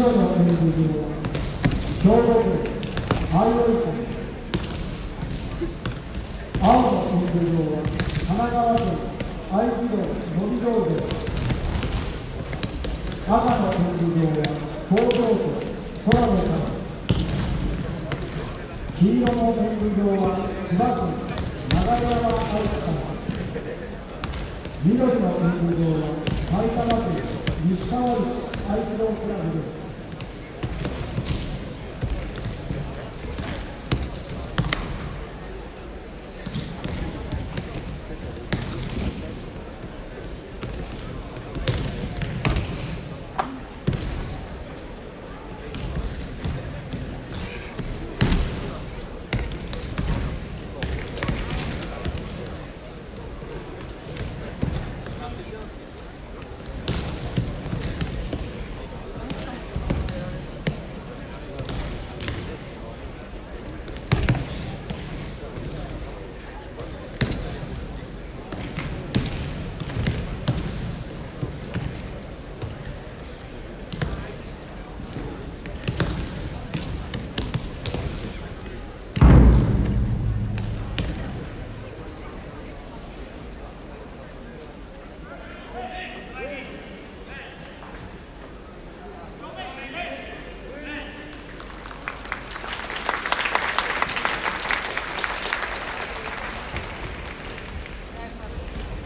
白の演舞場は兵庫県相生湖、青の演舞場は神奈川県合気道ノビ道場、赤の演舞場は東京都空の神、黄色の演舞場は千葉県流山愛知県、緑の演舞場は埼玉県西川市合気道クラブです。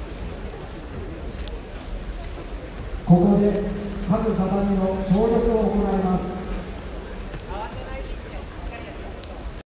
ここで各畳の消毒を行